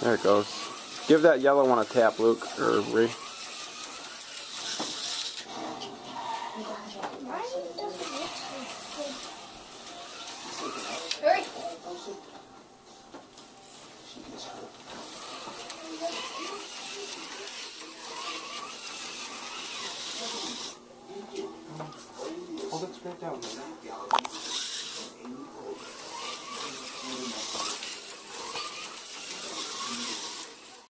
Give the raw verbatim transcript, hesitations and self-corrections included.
There it goes. Give that yellow one a tap, Luke, or Ree. Hurry. Hold it straight down, man.